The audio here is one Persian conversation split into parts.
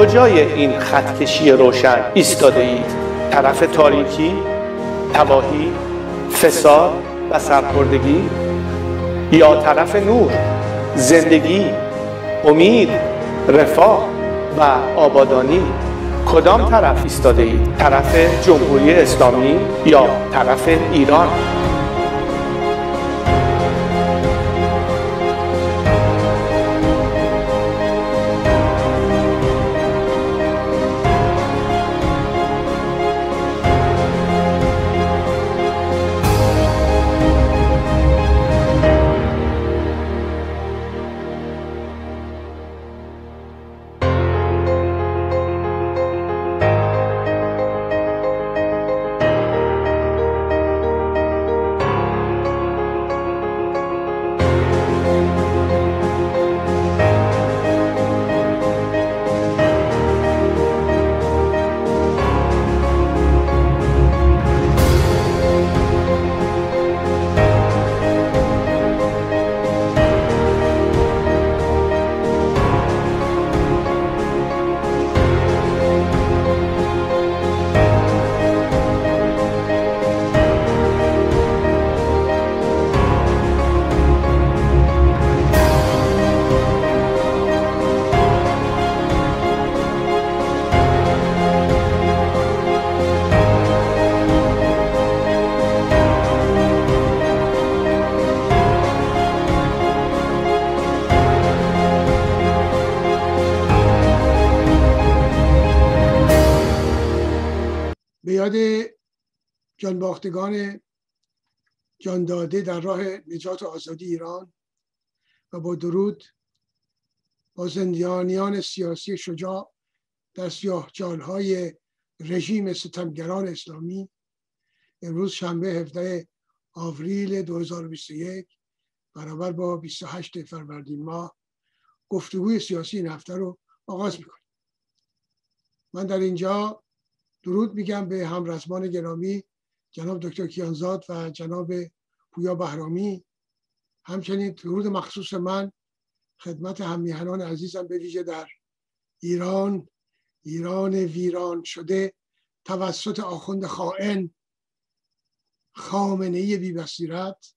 کجای این خط کشی روشن ایستاده اید؟ طرف تاریکی، تباهی، فساد و سرخوردگی، یا طرف نور، زندگی، امید، رفاه و آبادانی؟ کدام طرف ایستاده اید؟ طرف جمهوری اسلامی یا طرف ایران؟ به یاد جانباختگان جان داده در راه نجات و آزادی ایران و با درود با زندانیان سیاسی شجاع در سیاهچال‌های رژیم ستمگران اسلامی، امروز شنبه 17 آوریل 2021 برابر با 28 فروردین ماه گفتگوی سیاسی این هفته رو آغاز میکنیم. من در اینجا درود میگم به همرزمان گرامی جناب دکتر کیانزاد و جناب پویا بهرامی. همچنین درود مخصوص من خدمت هممیهنان عزیزم به ویژه در ایران ویران شده توسط آخوند خائن خامنه‌ای بی بصیرت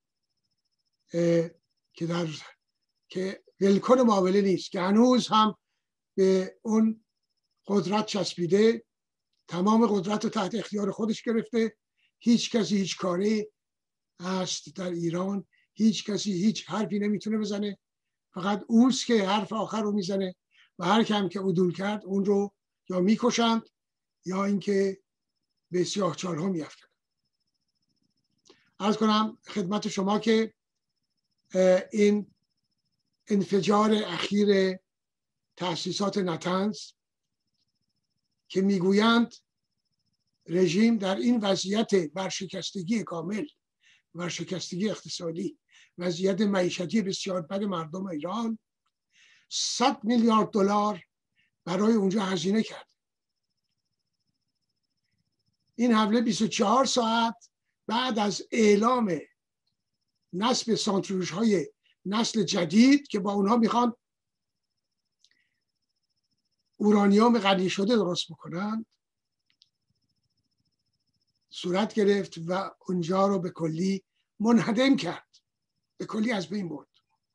که ولکن معامله نیست، که هنوز هم به اون قدرت چسبیده، تمام قدرت رو تحت اختیار خودش گرفته. هیچ کسی هیچ کاری هست در ایران، هیچ کسی هیچ حرفی نمیتونه بزنه، فقط اوست که حرف آخر رو میزنه و هر کم که عدول کرد اون رو یا میکشند یا اینکه به سیاهچال‌ها میافتند. عرض کنم خدمت شما که این انفجار اخیر تأسیسات نطنز که میگویند رژیم در این وضعیت ورشکستگی کامل، ورشکستگی اقتصادی، وضعیت معیشتی بسیار بد مردم ایران، 100 میلیارد دلار برای اونجا هزینه کرد. این حمله 24 ساعت بعد از اعلام نصب سانتریفیوژهای نسل جدید که با اونها میخوان اورانیوم غنی شده درست بکنن صورت گرفت و اونجا رو به کلی منهدم کرد، به کلی از بین برد.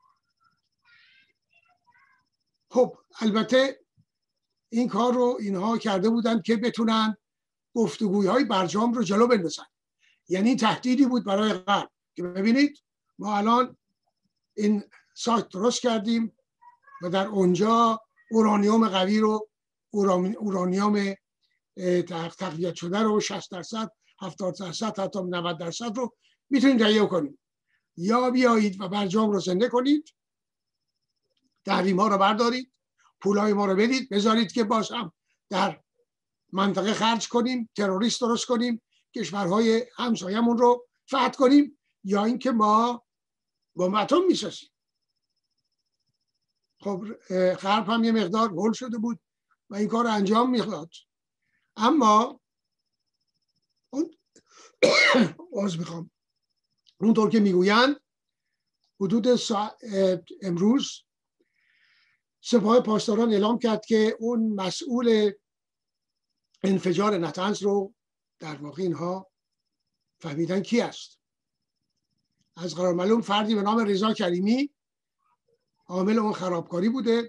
خب البته این کار رو اینها کرده بودند که بتونن گفتگوهای برجام رو جلو بندازن، یعنی تهدیدی بود برای غرب که ببینید ما الان این سایت درست کردیم و در اونجا اورانیوم قوی رو، اورانیوم تقویت شده رو 60%، 70%، حتی 90% رو میتونید تهیه کنید، یا بیایید و برجام رو زنده کنید، تحریم ها رو بردارید، پولای ما رو بدید، بذارید که باز هم در منطقه خرج کنیم، تروریست درست کنیم، کشورهای همسایمون رو فتح کنیم، یا اینکه ما با اتم میسازیم. خب غرب هم یه مقدار هول شده بود و این کار انجام میداد، اما اونطور که میگویند حدود امروز سپاه پاسداران اعلام کرد که اون مسئول انفجار نطنز رو در واقع اینها فهمیدن کی است. از قرار معلوم فردی به نام رضا کریمی عامل اون خرابکاری بوده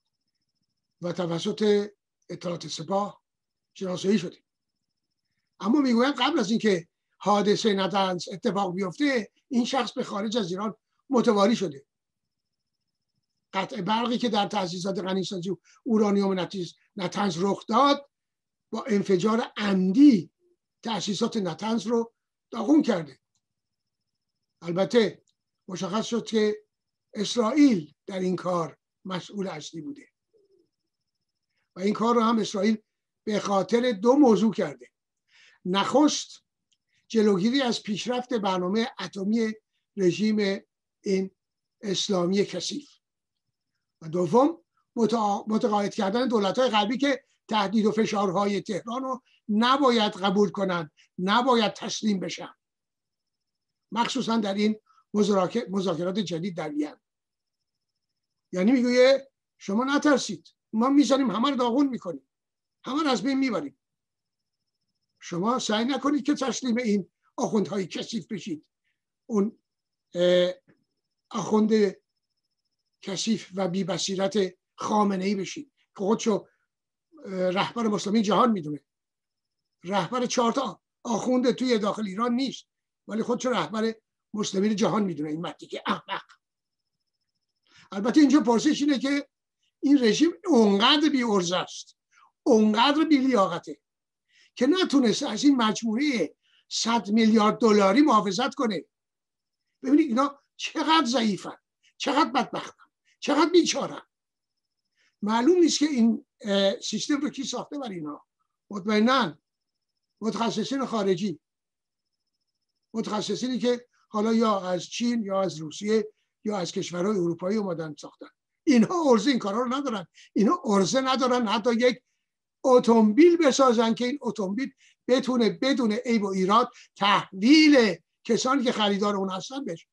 و توسط اطلاعات سپاه شناسایی شده. اما میگویند قبل از اینکه حادثه نطنز اتفاق بیفته این شخص به خارج از ایران متواری شده. قطع برقی که در تأسیسات غنیسازی اورانیوم نطنز رخ داد با انفجار عمدی تأسیسات نطنز رو داغون کرده. البته مشخص شد که اسرائیل در این کار مسئول اصلی بوده و این کار رو هم اسرائیل به خاطر دو موضوع کرده. نخست جلوگیری از پیشرفت برنامه اتمی رژیم این اسلامی کثیف و دوم متقاعد کردن دولت‌های غربی که تهدید و فشارهای تهران رو نباید قبول کنند، نباید تسلیم بشن، مخصوصا در این مذاکرات جدید در وین. یعنی میگه شما نترسید، ما میذاریم همه رو داغون میکنیم، همه رو از بین میبریم، شما سعی نکنید که تسلیم این آخوندهای کثیف بشید، اون آخوند کثیف و بی بصیرت خامنه‌ای بشید که خودشو رهبر مسلمین جهان میدونه، رهبر 4 تا آخوند توی داخل ایران نیست ولی خودشو رهبر مسلمین جهان میدونه. این مردی که احمق. البته اینجا پرسش اینه که این رژیم اونقدر بی ارزه است، اونقدر بی لیاقته که نتونست از این مجموعه 100 میلیارد دلاری محافظت کنه. ببینید اینا چقدر ضعیفن، چقدر بدبختن، چقدر بیچارن. معلوم نیست که این سیستم رو کی ساخته برای اینا. مطمئناً متخصصین خارجی، متخصصینی که حالا یا از چین یا از روسیه یا از کشورهای اروپایی اومدن ساختن. اینها ارزه این کارا رو ندارن. اینها ارزه ندارن حتی یک اتومبیل بسازن که این اتومبیل بتونه بدون عیب و ایراد تحویل کسانی که خریدار اون هستن بشه.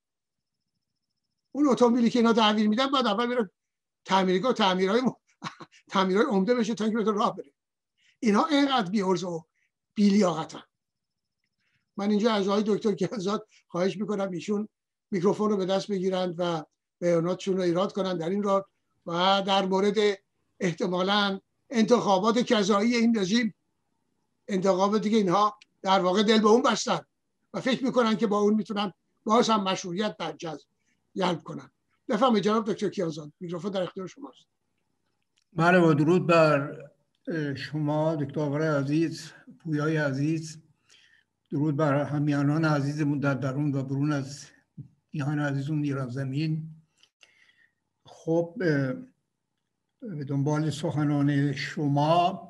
اون اتومبیلی که اینا تحویل میدن بعد اول میره تعمیرگاه تعمیرهای عمده بشه تا اینکه بتونه راه بره. اینها اینقدر بی ارزه و بی لیاقتن. من اینجا از آقای دکتر کیانزاد خواهش میکنم ایشون میکروفون رو به دست بگیرند و بیاناتشون رو ایراد کنند در این راه و در مورد احتمالاً انتخابات قضایی این رژیم، انتخاباتی که اینها در واقع دل به اون بستن و فکر میکنن که با اون میتونن باز هم مشروعیت در جلب کنن. بفرمایید جناب دکتر کیانزاد، میکروفون در اختیار شماست. بله، با درود بر شما دکتر آقای عزیز، پویای عزیز، درود بر همیهنان عزیزمون در درون و برون از میهن عزیزمون ایران زمین. خب به دنبال سخنان شما،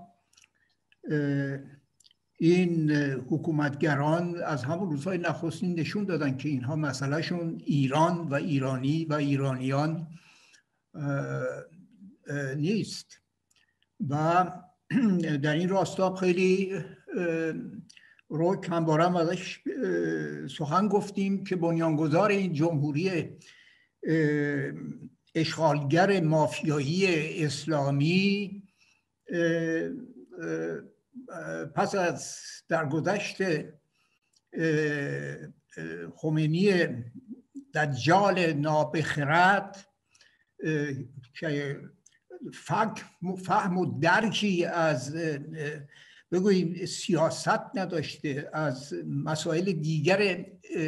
این حکومتگران از همون روزهای نخستین نشون دادن که اینها مسئلهشون ایران و ایرانی و ایرانیان نیست و در این راستا خیلی رو هموارم ازش سخن گفتیم که بنیانگذار این جمهوری اشغالگر مافیایی اسلامی پس از درگذشت خمینی دجال نابخرد که فهم و درکی از بگوییم سیاست نداشته، از مسائل دیگر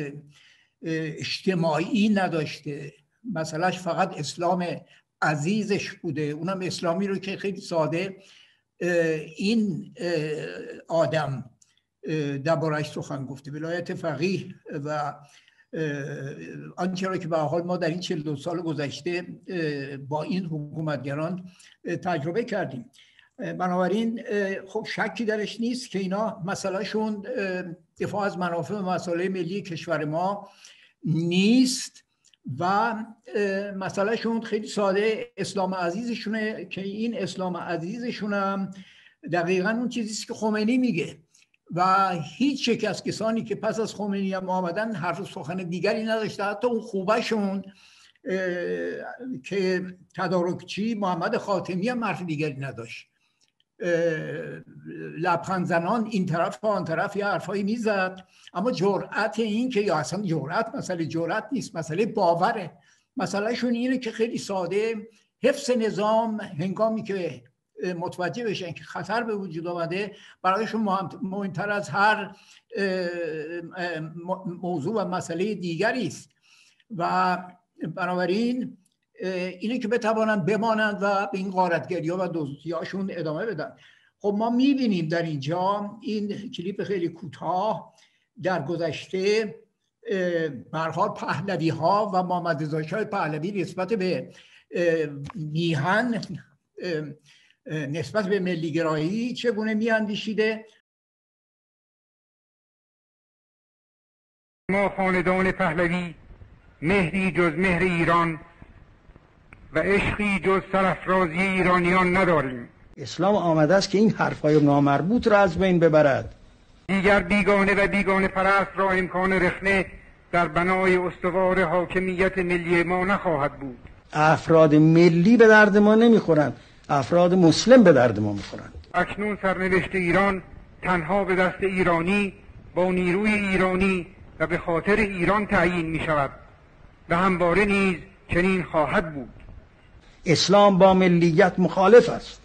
اجتماعی نداشته، مسئلهش فقط اسلام عزیزش بوده، اونم اسلامی رو که خیلی ساده این آدم درباره‌اش سخن گفته. ولایت فقیه و آنچه را که به حال ما در این 42 سال گذشته با این حکومتگران تجربه کردیم. بنابراین خب شکی درش نیست که اینا مسئلهشون دفاع از منافع و مسائل ملی کشور ما نیست و مسئلهشون خیلی ساده اسلام عزیزشونه که این اسلام عزیزشون هم دقیقاً اون چیزیست که خمینی میگه و هیچ یک از کسانی که پس از خمینی هم آمدن حرف سخن دیگری نداشته. حتی اون خوبشون که تدارکچی محمد خاتمی هم حرف دیگری نداشت، لبخند زنان این طرف و آن طرف یه حرفایی میزد، اما جرأت این که، یا اصلا جرأت مسئله جرأت نیست، مسئله باوره. مسئله شون اینه که خیلی ساده حفظ نظام هنگامی که متوجه بشن که خطر به وجود آمده برایشون مهمتر از هر موضوع و مسئله دیگری است و بنابراین اینه که بتوانند بمانند و به این غارتگری‌ها و دزدی‌هاشون ادامه بدن. خب ما می‌بینیم در اینجا این کلیپ خیلی کوتاه در گذشته به هر حال پهلوی‌ها و محمد رضا شاه پهلوی نسبت به میهن، نسبت به ملی‌گرایی چگونه می‌اندیشیده. ما خاندان پهلوی مهری جز مهر ایران و عشقی جز سرافرازی ایرانیان نداریم. اسلام آمده است که این حرفهای نامربوط را از بین ببرد. دیگر بیگانه و بیگانه پرست را امکان رخنه در بنای استوار حاکمیت ملی ما نخواهد بود. افراد ملی به درد ما نمیخورند، افراد مسلم به درد ما میخورند. اکنون سرنوشت ایران تنها به دست ایرانی با نیروی ایرانی و به خاطر ایران تعیین می شود و همواره نیز چنین خواهد بود. اسلام با ملیت مخالف است.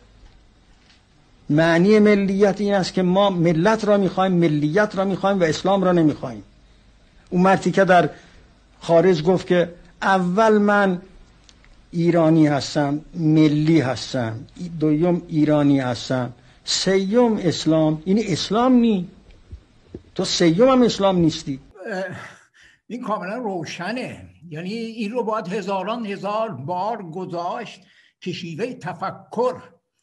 معنی ملیت این است که ما ملت را میخوایم، ملیت را میخوایم و اسلام را نمیخوایم. اون مردی که در خارج گفت که اول من ایرانی هستم، ملی هستم، دوم ایرانی هستم، سیوم اسلام، این اسلام نی، تو سیوم هم اسلام نیستی. این کاملا روشنه، یعنی این رو باید هزاران هزار بار گذاشت که شیوه تفکر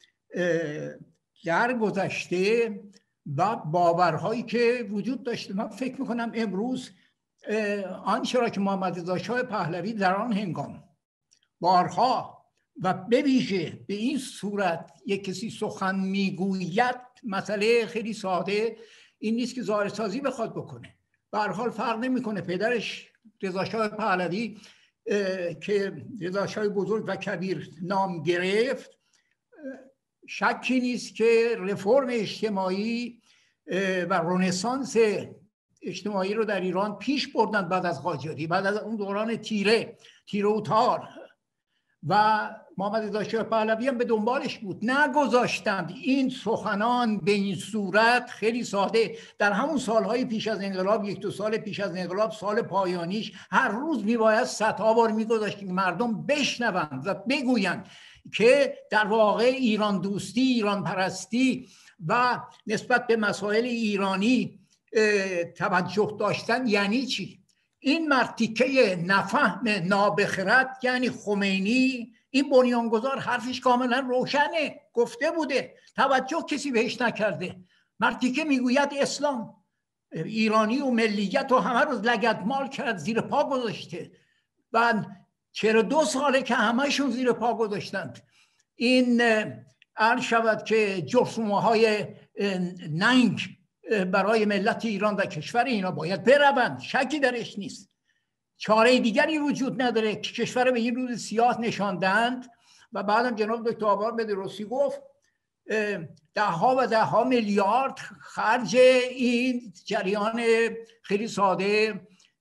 در گذشته و باورهایی که وجود داشته. من فکر میکنم امروز آنچه را که محمد رضا شاه پهلوی در آن هنگام بارها و به ویژه به این صورت یک کسی سخن میگوید، مسئله خیلی ساده این نیست که ظاهر سازی بخواد بکنه. به هر حال فرق نمیکنه پدرش رضا شاه پهلوی که رضا شاه بزرگ و کبیر نام گرفت، شکی نیست که رفرم اجتماعی و رنسانس اجتماعی رو در ایران پیش بردن بعد از قاجاری، بعد از اون دوران تیره و تار، و محمد رضا شاه پهلوی هم به دنبالش بود. نگذاشتند این سخنان به این صورت خیلی ساده در همون سالهای پیش از انقلاب، یک دو سال پیش از انقلاب، سال پایانیش، هر روز میباید صدها بار میگذاشت که مردم بشنوند و بگویند که در واقع ایران دوستی، ایران پرستی و نسبت به مسائل ایرانی توجه داشتن یعنی چی. این مرتیکه نفهم نابخرد یعنی خمینی، این بنیانگذار حرفش کاملا روشنه، گفته بوده، توجه کسی بهش نکرده. مرتیکه میگوید اسلام، ایرانی و ملیت و همه رو لگدمال کرد، زیر پا گذاشته. و 42 ساله که همهشون زیر پا گذاشتند. این عرض شود که جرثومه‌های ننگ برای ملت ایران و کشور اینا باید بروند، شکی درش نیست. چاره دیگری وجود نداره که کشور به این روز سیاه نشاندند و بعدم جناب دکتر آبار به درستی گفت دهها و دهها میلیارد خرج این جریان خیلی ساده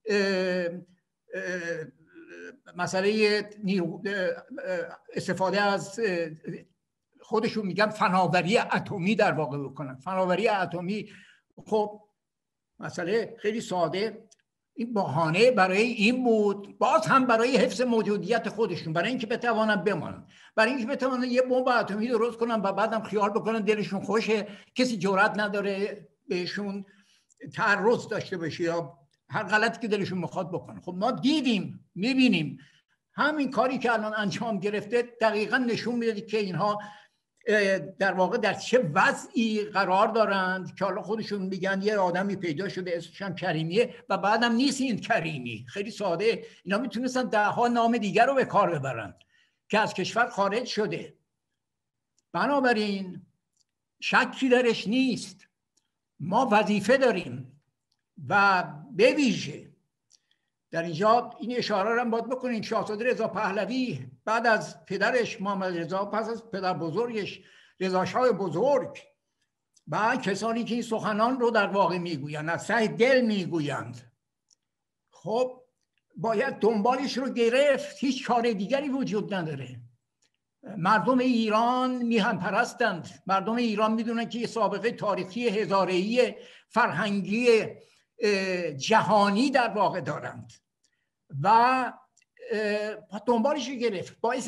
مسئله استفاده از خودشون میگن فناوری اتمی در واقع بکنن. فناوری اتمی، خب مسئله خیلی ساده، این بهانه برای این بود، باز هم برای حفظ موجودیت خودشون، برای اینکه بتوانن بمانن، برای اینکه بتوانن یه بمب اتمی درست کنن و بعدم خیال بکنن دلشون خوشه، کسی جرئت نداره بهشون تعرض داشته باشه یا هر غلطی که دلشون میخواد بکنن. خب ما دیدیم، میبینیم همین کاری که الان انجام گرفته دقیقاً نشون میده که اینها در واقع در چه وضعی قرار دارند که حالا خودشون میگن یه آدمی پیدا شده اسمش هم کریمیه و بعدم نیست این کریمی. خیلی ساده، اینا میتونستن دهها نام دیگر رو به کار ببرند که از کشور خارج شده. بنابراین شکی درش نیست، ما وظیفه داریم و به ویژه در اینجا این اشاره رو باید بکنیم. شاهزاده رضا پهلوی بعد از پدرش محمد رضا، پس از پدر بزرگش رضا شاه بزرگ، و کسانی که این سخنان رو در واقع میگویند، از ته دل میگویند، خب باید دنبالش رو گرفت. هیچ کار دیگری وجود نداره. مردم ایران میهن پرستند. مردم ایران میدونن که یه سابقه تاریخی هزاره‌ای فرهنگی جهانی در واقع دارند و دنبالش رو گرفت. باعث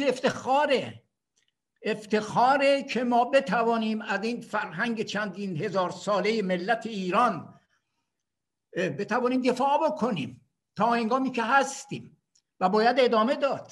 افتخاره که ما بتوانیم از این فرهنگ چندین هزار ساله ملت ایران بتوانیم دفاع بکنیم تا هنگامی که هستیم و باید ادامه داد.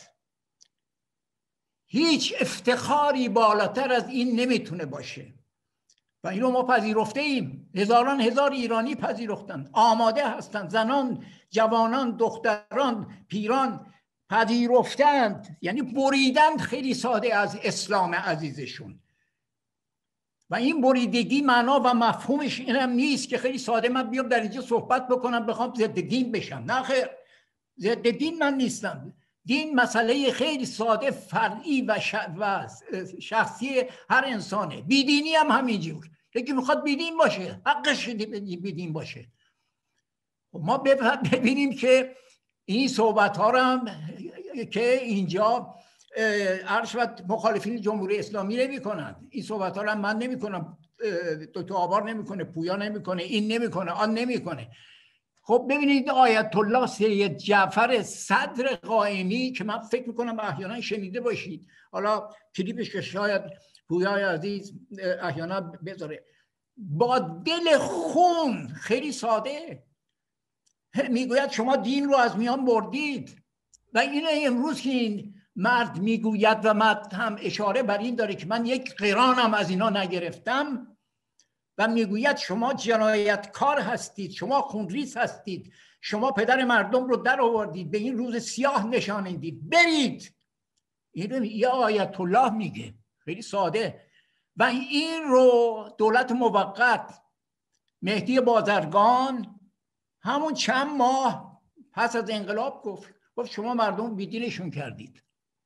هیچ افتخاری بالاتر از این نمیتونه باشه و اینو ما پذیرفته ایم. هزاران هزار ایرانی پذیرفتند، آماده هستند، زنان، جوانان، دختران، پیران پذیرفتند، یعنی بریدند خیلی ساده از اسلام عزیزشون. و این بریدگی معنا و مفهومش اینم نیست که خیلی ساده من بیام در اینجا صحبت بکنم بخوام ضد دین بشم. نه خیر، ضد دین من نیستم. دین مسئله خیلی ساده فرعی و شخصی هر انسانه. بیدینی هم همینجور. یکی میخواد بیدین باشه، حقش بیدین باشه. ما ببینیم که این صحبت ها رو هم که اینجا عرش و مخالفین جمهوری اسلامی نمی کنند. این صحبت ها رو هم من نمی کنم، دکتر آبار نمی کنه، پویا نمی کنه، این نمی کنه، آن نمی کنه. خب ببینید آیت الله سید جعفر صدر قائمی که من فکر میکنم احیانا شنیده باشید، حالا کلیپش که شاید پویای عزیز احیانا بذاره، با دل خون خیلی ساده میگوید شما دین رو از میان بردید. و اینه امروز که این مرد میگوید و مرد هم اشاره بر این داره که من یک قرانم از اینا نگرفتم و میگوید شما جنایتکار هستید، شما خونریز هستید، شما پدر مردم رو در آوردید، به این روز سیاه نشانیدید، برید. این یه آیت الله میگه، خیلی ساده. و این رو دولت موقت مهدی بازرگان همون چند ماه پس از انقلاب گفت شما مردم بیدینشون کردید.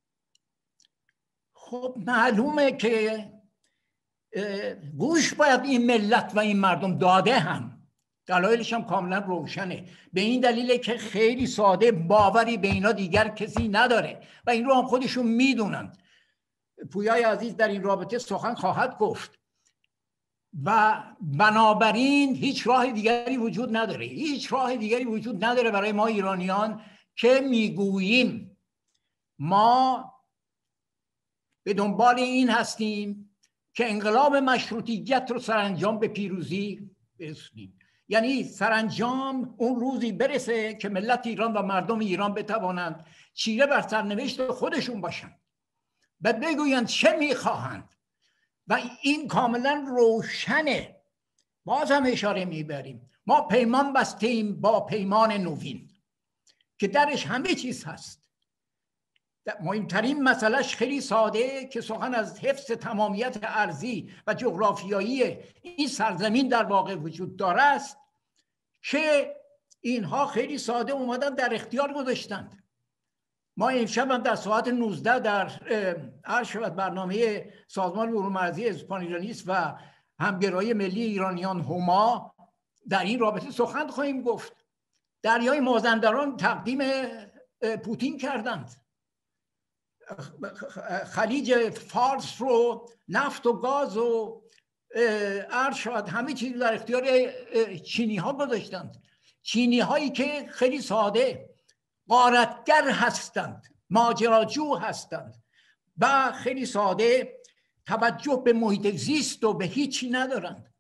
خب معلومه که گوش باید این ملت و این مردم داده هم. دلایلش هم کاملا روشنه. به این دلیله که خیلی ساده باوری به اینا دیگر کسی نداره و این رو هم خودشون میدونن. پویای عزیز در این رابطه سخن خواهد گفت و بنابراین هیچ راه دیگری وجود نداره. هیچ راه دیگری وجود نداره برای ما ایرانیان که میگوییم ما به دنبال این هستیم که انقلاب مشروطیت رو سرانجام به پیروزی برسونیم. یعنی سرانجام اون روزی برسه که ملت ایران و مردم ایران بتوانند چیره بر سرنوشت خودشون باشند و بگویند چه میخواهند. و این کاملا روشنه. باز هم اشاره میبریم ما پیمان بستیم با پیمان نوین که درش همه چیز هست. مهمترین مسئلهش خیلی ساده که سخن از حفظ تمامیت ارضی و جغرافیایی این سرزمین در واقع وجود داره است که اینها خیلی ساده اومدن در اختیار گذاشتند. ما امشب هم در ساعت 19 در عرش و برنامه سازمان علوم ارضی اسپانیولیس و همگرایی ملی ایرانیان هما در این رابطه سخن خواهیم گفت. دریای مازندران تقدیم پوتین کردند، خلیج فارس رو، نفت و گاز و ارشاد همه چیز در اختیار چینی ها گذاشتند. چینی هایی که خیلی ساده غارتگر هستند، ماجراجو هستند و خیلی ساده توجه به محیط زیست و به هیچی ندارند.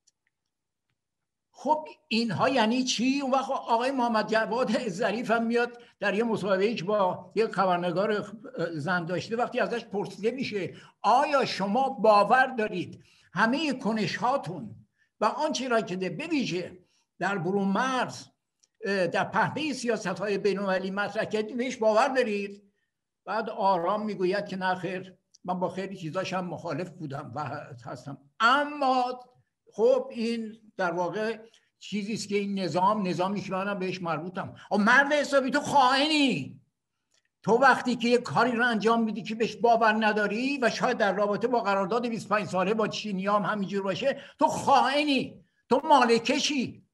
خب اینها یعنی چی؟ اون وقت آقای محمد جواد ظریف هم میاد در یه مصاحبه‌ای که با یک خبرنگار زن داشته، وقتی ازش پرسیده میشه آیا شما باور دارید همه کنش هاتون و آنچه را که به ویژه در برون مرز در پهنه سیاست‌های بین‌المللی مطرح کردید بهش باور دارید؟ بعد آرام میگوید که نه خیر، من با خیلی چیزاش هم مخالف بودم و هستم. اما خب این در واقع چیزی است که این نظامی که منم بهش مربوطم. مرد حسابی تو خائنی. تو وقتی که یک کاری رو انجام میدی که بهش باور نداری و شاید در رابطه با قرارداد 25 ساله با چینی هم همینجور باشه، تو خائنی، تو مالکشی.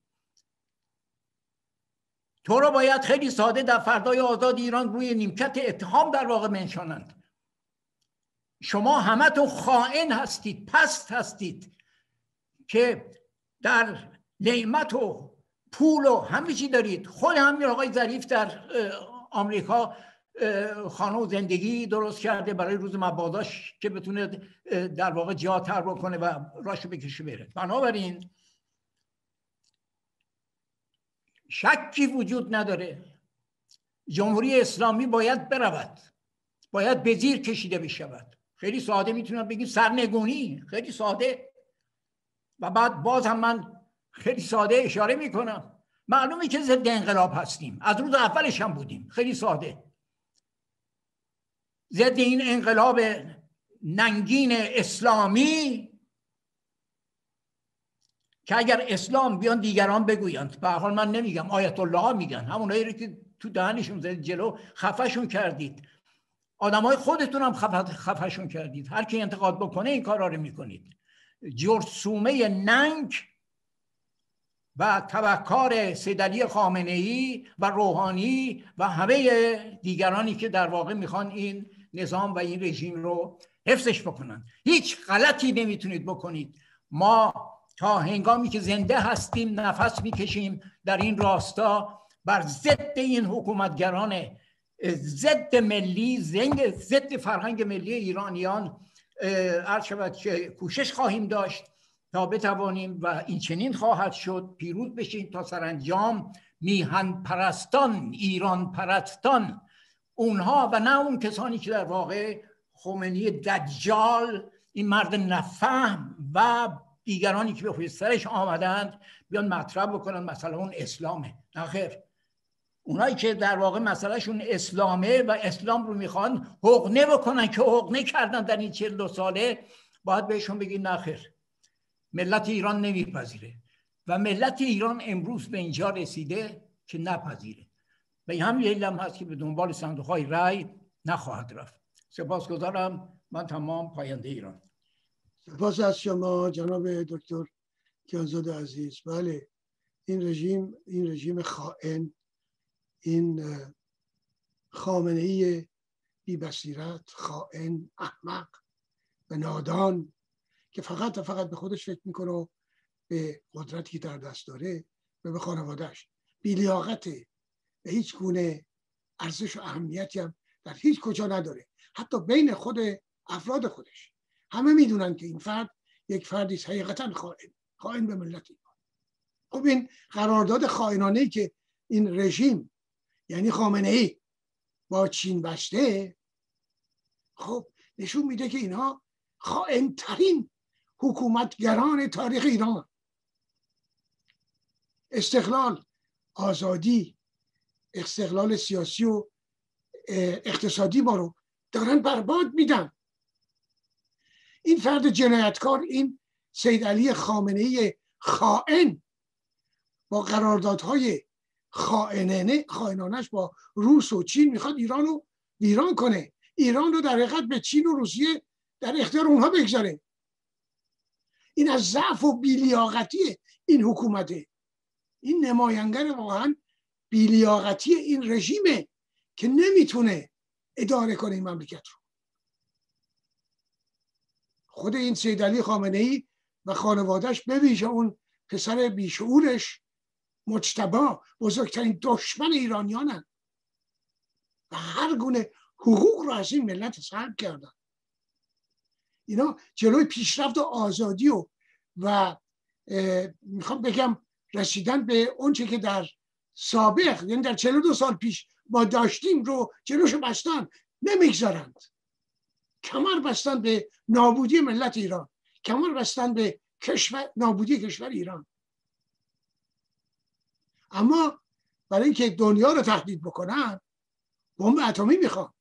تو رو باید خیلی ساده در فردای آزاد ایران روی نیمکت اتهام در واقع منشانند. شما همه تو خائن هستید، پست هستید که در نعمت و پول و همه چی دارید. خود همین آقای ظریف در آمریکا خانه و زندگی درست کرده برای روز مباداش که بتونه در واقع جاتر بکنه و راشو بکشه بره. بنابراین شکی وجود نداره جمهوری اسلامی باید برود، باید به زیر کشیده بشود. خیلی ساده میتونم بگیم سرنگونی، خیلی ساده. و بعد باز هم من خیلی ساده اشاره میکنم، معلومه که ضد انقلاب هستیم، از روز اولش هم بودیم. خیلی ساده ضد این انقلاب ننگین اسلامی که اگر اسلام بیان دیگران بگویند، به هر حال من نمیگم، آیت الله ها میگن، همونایی رو که تو دهنشون زدید جلو خفهشون کردید، آدمای خودتون هم خفهشون کردید. هر کی انتقاد بکنه این کارا رو میکنید. جرثومه ننگ و تبهکار سیدعلی خامنه‌ای و روحانی و همه دیگرانی که در واقع میخوان این نظام و این رژیم رو حفظش بکنن. هیچ غلطی نمیتونید بکنید. ما تا هنگامی که زنده هستیم نفس میکشیم در این راستا بر ضد این حکومتگران ضد ملی، ضد فرهنگ ملی ایرانیان عرض شود که کوشش خواهیم داشت تا بتوانیم و این چنین خواهد شد پیروز بشیم تا سرانجام میهن پرستان، ایران پرستان، اونها و نه اون کسانی که در واقع خمینی دجال، این مرد نفهم و دیگرانی که به پشت سرش آمدند بیان مطرح بکنن مثلا اون اسلامه. نخیر، اونایی که در واقع مسئلهشون اسلامه و اسلام رو میخوان حقنه بکنن که حقنه کردن در این 42 ساله، باید بهشون بگین نخیر، ملت ایران نمیپذیره و ملت ایران امروز به اینجا رسیده که نپذیره و همین دلیل هم هست که به دنبال صندوق‌های رای نخواهد رفت. سپاسگزارم. من تمام. پاینده ایران. سپاس از شما جناب دکتر کیانزاده عزیز. بله، این رژیم خائن، این خامنه‌ای بی بصیرت، خائن، احمق و نادان که فقط به خودش فکر میکنه و به قدرتی که در دست داره و به خانوادهش، بی‌لیاقته و هیچ گونه ارزش و اهمیتی هم در هیچ کجا نداره. حتی بین خود افراد خودش همه میدونن که این فرد یک فردی است حقیقتا خائن به ملت ایران. خب این قرارداد خائنانه‌ای که این رژیم یعنی خامنه‌ای با چین بسته، خب نشون میده که اینها خائن‌ترین حکومتگران تاریخ ایران. استقلال، آزادی، استقلال سیاسی و اقتصادی ما رو دارن برباد میدن. این فرد جنایتکار، این سیدعلی خامنه‌ای خائن با قراردادهای خائنانش با روس و چین میخواد ایران رو ویران کنه، ایران رو در حقیقت به چین و روسیه در اختیار اونها بگذاره. این از ضعف و بی‌لیاقتی این حکومته. این نماینگر واقعا بی‌لیاقتی این رژیمه که نمیتونه اداره کنه این مملکت رو. خود این سیدعلی خامنه‌ای و خانواده‌اش، به ویژه اون پسر بیشعورش مجتبی، بزرگترین دشمن ایرانیانن و هر گونه حقوق رو از این ملت سلب کردن. اینا جلوی پیشرفت و آزادی و میخوام بگم رسیدن به اونچه که در سابق، یعنی در 42 سال پیش ما داشتیم رو جلوشو بستن، نمیگذارند. کمر بستن به نابودی ملت ایران، کمر بستن به نابودی کشور ایران. اما برای اینکه دنیا رو تهدید بکنن بمب اتمی میخوان،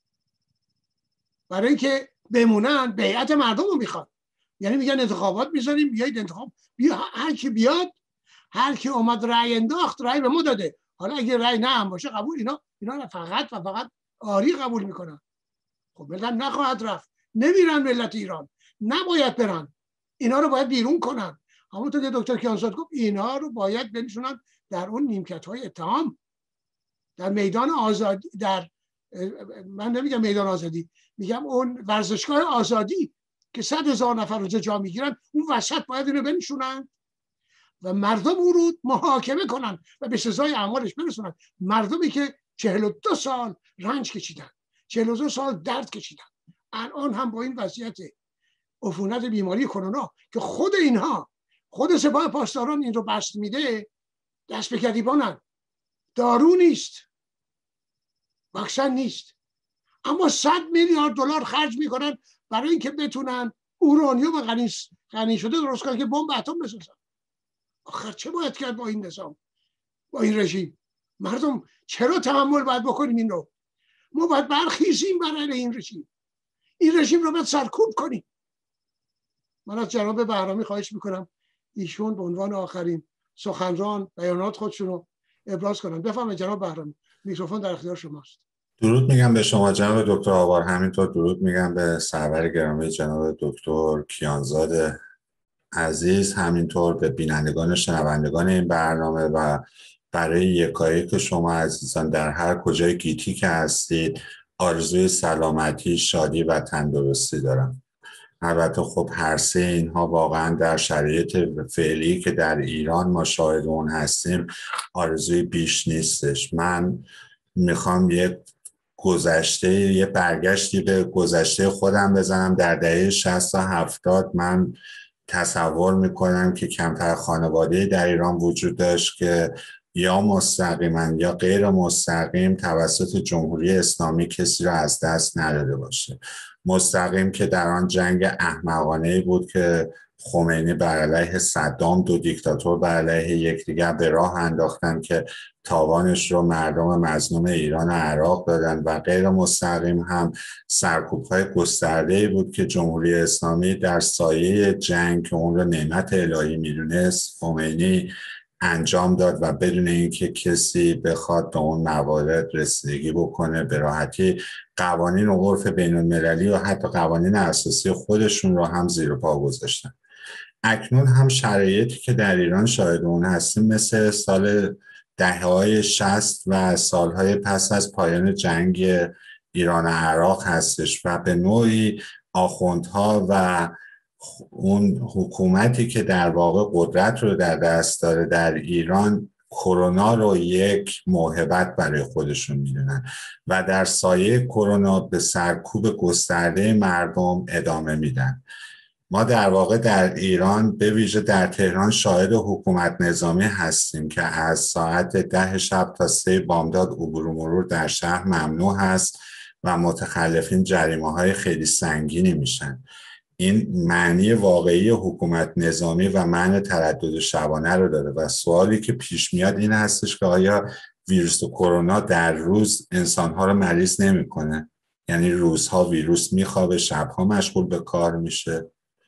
برای اینکه بمونن بیعت مردم رو میخوان. یعنی میگن انتخابات میذاریم، بیایید انتخاب، هر کی بیاد هر کی اومد رأی انداخت رأی به ما داده. حالا اگه رأی نه هم باشه قبول، اینا فقط و فقط آری قبول میکنن. خب ملت نخواهد رفت، نمیرن ملت ایران، نباید برن، اینا رو باید بیرون کنن. همونطور که دکتر کیانزاد گفت اینا رو باید بنشونن در اون نیمکت‌های اتهام، در میدان آزادی، در من نمیگم میدان آزادی، میگم اون ورزشگاه آزادی که 100,000 نفر رو جا میگیرن، اون وسط باید اینو بنشونن و مردم او رو محاکمه کنن و به سزای اعمالش برسونن. مردمی که 42 سال رنج کشیدن، 42 سال درد کشیدن، الان هم با این وضعیت عفونت بیماری کرونا که خود اینها، خود سپاه پاسداران این رو بست میده، دست به گریبانن. دارو نیست، واکسن نیست، اما 100 میلیارد دلار خرج میکنن برای اینکه بتونن اورانیوم غنی شده درست کنن که بمب اتم بسازن. آخر چه باید کرد با این نظام، با این رژیم؟ مردم چرا تحمل باید بکنیم این رو؟ ما باید برخیزیم برای این رژیم. این رژیم رو باید سرکوب کنیم. من از جناب بهرامی خواهش میکنم ایشون به عنوان آخرین سخنران بیانات خودشون رو ابراز کنن. بفرمایید جناب بهرامی، میکروفون در اختیار شماست. درود میگم به شما جناب دکتر آوار، همینطور درود میگم به سرور گرامی جناب دکتر کیانزاد عزیز، همینطور به بینندگان شنوندگان این برنامه و برای یکایک شما عزیزان در هر کجای گیتی که هستید آرزوی سلامتی، شادی و تندرستی دارم. البته خب هر سه اینها واقعا در شرایط فعلی که در ایران ما شاهد اون هستیم آرزوی بیش نیستش. من میخوام یه برگشتی به گذشته خودم بزنم. در دهه 60 تا 70 من تصور میکنم که کمتر خانواده در ایران وجود داشت که یا مستقیما یا غیر مستقیم توسط جمهوری اسلامی کسی را از دست نداده باشه. مستقیم که در آن جنگ احمقانه‌ای بود که خمینی بر علیه صدام، دو دیکتاتور بر علیه یکدیگر به راه انداختن که تاوانش رو مردم مظلوم ایران و عراق دادن، و غیر مستقیم هم سرکوب‌های گسترده‌ای بود که جمهوری اسلامی در سایه جنگ که اون رو نعمت الهی میدونست خمینی انجام داد و بدون اینکه کسی بخواد به اون موارد رسیدگی بکنه به راحتی قوانین و عرف بین المللی و حتی قوانین اساسی خودشون رو هم زیر پا گذاشتن. اکنون هم شرایطی که در ایران شاهد اون هستیم مثل سال دهه‌های 60 و سالهای پس از پایان جنگ ایران و عراق هستش و به نوعی آخوندها و اون حکومتی که در واقع قدرت رو در دست داره در ایران کرونا رو یک موهبت برای خودشون میدونن و در سایه کرونا به سرکوب گسترده مردم ادامه میدن. ما در واقع در ایران به ویژه در تهران شاهد حکومت نظامی هستیم که از ساعت 10 شب تا 3 بامداد عبور و مرور در شهر ممنوع هست و متخلفین جریمه‌های خیلی سنگینی میشن. این معنی واقعی حکومت نظامی و معنی تردد شبانه رو داره و سوالی که پیش میاد این هستش که آیا ویروس کرونا در روز انسانها رو مریض نمیکنه؟ یعنی روزها ویروس میخوابه، شبها مشغول به کار میشه.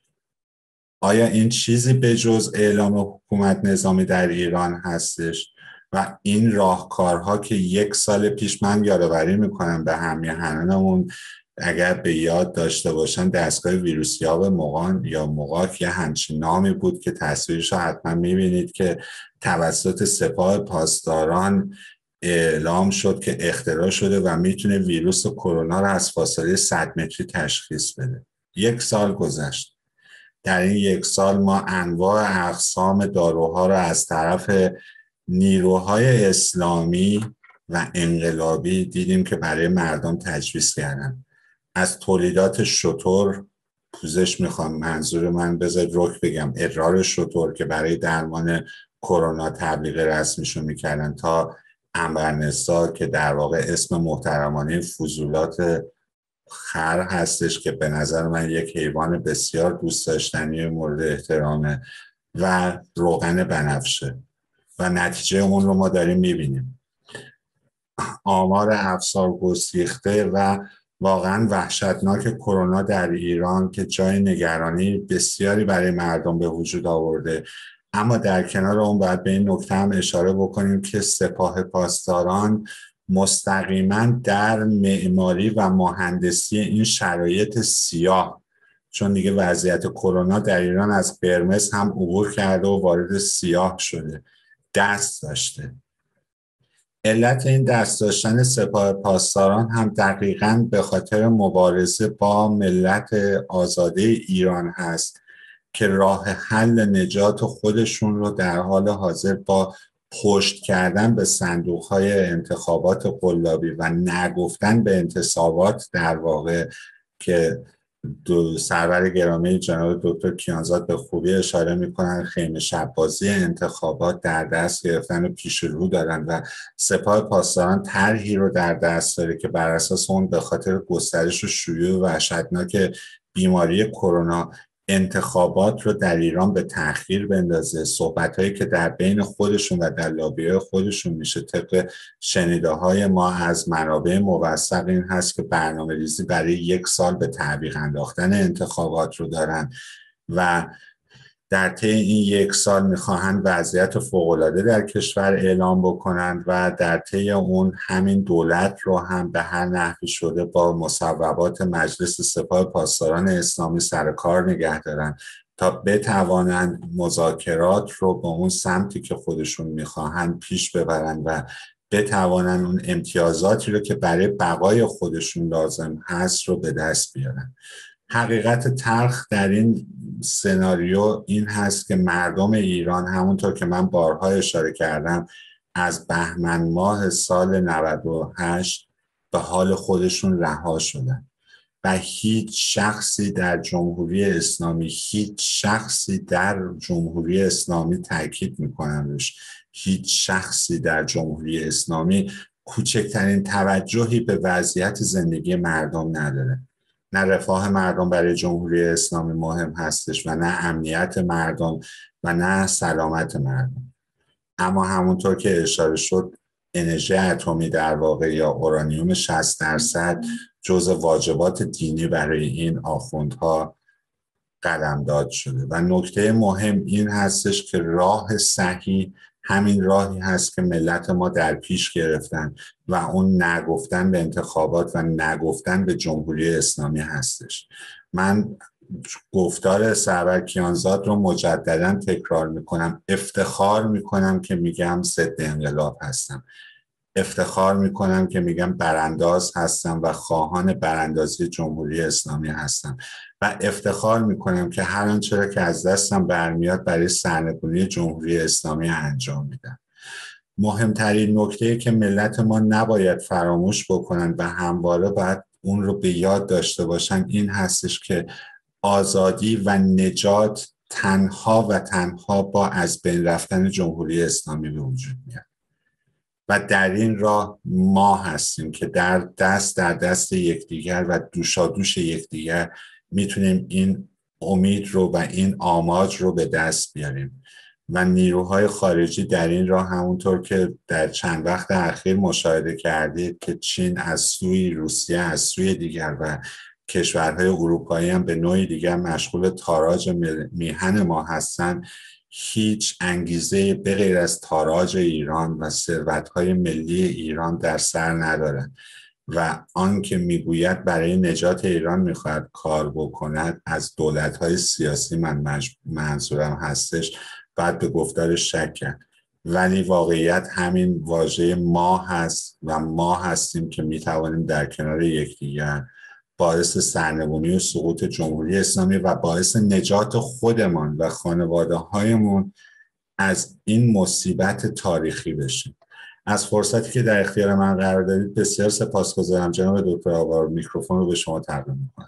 آیا این چیزی به جز اعلام حکومت نظامی در ایران هستش؟ و این راهکارها که 1 سال پیش من یادآوری میکنم به همیهنانمون اگر به یاد داشته باشن دستگاه ویروسیاب مغان یا مغاک یه همچین نامی بود که تصویرش رو حتما میبینید که توسط سپاه پاسداران اعلام شد که اختراع شده و میتونه ویروس کرونا رو از فاصله 100 متری تشخیص بده. 1 سال گذشت. در این 1 سال ما انواع اقسام داروها رو از طرف نیروهای اسلامی و انقلابی دیدیم که برای مردم تجویز کردن. از تولیدات شتر، پوزش میخوام، منظور من بذارید رک بگم، ادرار شتر که برای درمان کرونا تبلیغ رسمیشو میکردن، تا عنبرنسا که در واقع اسم محترمانه فضولات خر هستش که به نظر من یک حیوان بسیار دوست داشتنی مورد احترامه، و روغن بنفشه و نتیجه اون رو ما داریم میبینیم. آمار افسار گسیخته و واقعا وحشتناک کرونا در ایران که جای نگرانی بسیاری برای مردم به وجود آورده. اما در کنار اون باید به این نکته هم اشاره بکنیم که سپاه پاسداران مستقیما در معماری و مهندسی این شرایط سیاه، چون دیگه وضعیت کرونا در ایران از قرمز هم عبور کرده و وارد سیاه شده، دست داشته. علت این دست داشتن سپاه پاسداران هم دقیقاً به خاطر مبارزه با ملت آزاده ایران هست که راه حل نجات خودشون رو در حال حاضر با پشت کردن به صندوق‌های انتخابات قلابی و نگفتن به انتصابات، در واقع که سرور گرامی جناب دکتر کیانزاد به خوبی اشاره میکنن، خیمه شب‌بازی انتخابات در دست گرفتن و پیش رو دارن و سپاه پاسداران طرحی رو در دست داره که بر اساس اون به خاطر گسترش و شیوع وحشتناک بیماری کرونا انتخابات رو در ایران به تأخیر بندازه. صحبت‌هایی که در بین خودشون و در لابی‌های خودشون میشه طبق شنیده‌های ما از منابع موثق این هست که برنامه‌ریزی برای 1 سال به تعویق انداختن انتخابات رو دارن و در طی این 1 سال میخواهند وضعیت فوق‌العاده در کشور اعلام بکنند و در طی اون همین دولت رو هم به هر نحوی شده با مصوبات مجلس سپاه پاسداران اسلامی سر کار نگه دارن تا بتوانند مذاکرات رو با اون سمتی که خودشون میخواهند پیش ببرن و بتوانند اون امتیازاتی رو که برای بقای خودشون لازم هست رو به دست بیارن. حقیقت تلخ در این سناریو این هست که مردم ایران همونطور که من بارها اشاره کردم از بهمن ماه سال 98 به حال خودشون رها شدن و هیچ شخصی در جمهوری اسلامی تاکید میکنم روش، هیچ شخصی در جمهوری اسلامی کوچکترین توجهی به وضعیت زندگی مردم نداره. نه رفاه مردم برای جمهوری اسلامی مهم هستش و نه امنیت مردم و نه سلامت مردم. اما همونطور که اشاره شد انرژی اتمی در واقع یا اورانیوم 60% جزء واجبات دینی برای این آخوندها قلمداد شده و نکته مهم این هستش که راه صحیح همین راهی هست که ملت ما در پیش گرفتن و اون نگفتن به انتخابات و نگفتن به جمهوری اسلامی هستش. من گفتار سرور کیانزاد رو مجددا تکرار میکنم، افتخار میکنم که میگم ضد انقلاب هستم، افتخار میکنم که میگم برانداز هستم و خواهان براندازی جمهوری اسلامی هستم و افتخار میکنم که هر آنچه را که از دستم برمیاد برای سرنگونی جمهوری اسلامی انجام میدم. مهمترین نکته که ملت ما نباید فراموش بکنن و همواره باید اون رو به یاد داشته باشن این هستش که آزادی و نجات تنها و تنها با از بین رفتن جمهوری اسلامی به وجود میاد و در این راه ما هستیم که در دست یکدیگر و دوشادوش یکدیگر میتونیم این امید رو و این آماج رو به دست بیاریم و نیروهای خارجی در این راه همونطور که در چند وقت اخیر مشاهده کردید که چین از سوی روسیه از سوی دیگر و کشورهای اروپایی هم به نوعی دیگر مشغول تاراج میهن ما هستند، هیچ انگیزه به غیر از تاراج ایران و ثروت‌های ملی ایران در سر ندارند و آن که میگوید برای نجات ایران میخواهد کار بکند از دولت‌های سیاسی منظورم هستش، بعد به گفتارش شک کرد. ولی واقعیت همین واژه ما هست و ما هستیم که میتوانیم در کنار یکدیگر باعث سرنگونی و سقوط جمهوری اسلامی و باعث نجات خودمان و خانواده هایمون از این مصیبت تاریخی بشیم. از فرصتی که در اختیار من قرار دادید بسیار سپاسگزارم. جناب دکتر آوار، میکروفون رو به شما تقدیم میکنم.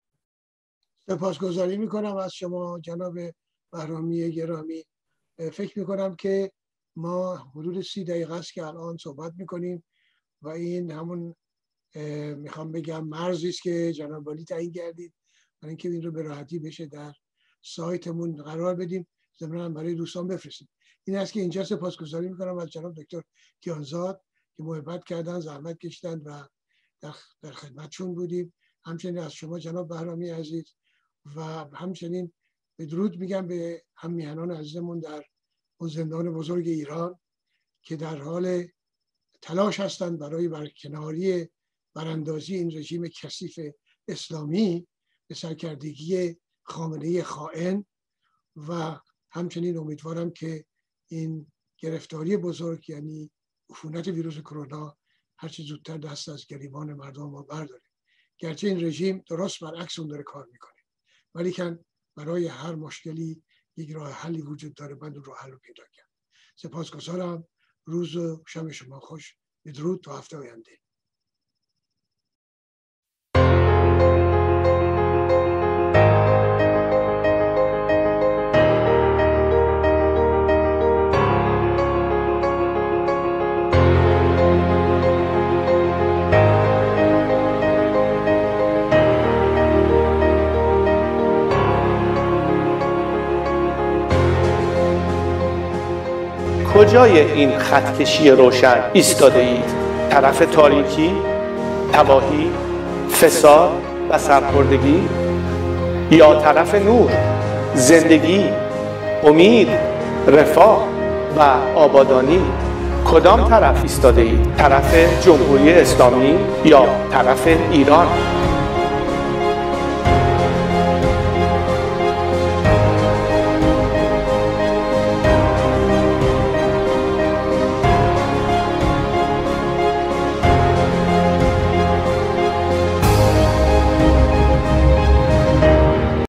سپاسگزاری میکنم از شما جناب بهرامی گرامی. فکر میکنم که ما حدود 30 دقیقه است که الان صحبت میکنیم و این همون میخوام بگم مرزی است که جناب والی تعیین کردید برای اینکه این رو به راحتی بشه در سایتمون قرار بدیم، ضمناً برای دوستان بفرستیم. این است که اینجا سپاسگزاری میکنم از جناب دکتر کیانزاد که محبت کردن، زحمت کشیدن و در خدمتشون بودیم. همچنین از شما جناب بهرامی عزیز و همچنین به درود میگم به هم میهنان عزیزمون در اون زندان بزرگ ایران که در حال تلاش هستند برای برکناری براندازی این رژیم کثیف اسلامی به سرکردگی خامنه‌ای خائن، و همچنین امیدوارم که این گرفتاری بزرگ یعنی عفونت ویروس کرونا هرچی زودتر دست از گریبان مردم ما برداره. گرچه این رژیم درست برعکس اون داره کار میکنه، ولی که برای هر مشکلی یک راه حلی وجود داره. من اون راه حل رو پیدا کردم. سپاسگزارم. روز و شب شما خوش. بدرود تا هفته آینده. کجای این خط کشی روشن ایستاده اید؟ طرف تاریکی، تباهی، فساد و سرخوردگی، یا طرف نور، زندگی، امید، رفاه و آبادانی؟ کدام طرف ایستاده اید؟ طرف جمهوری اسلامی یا طرف ایران؟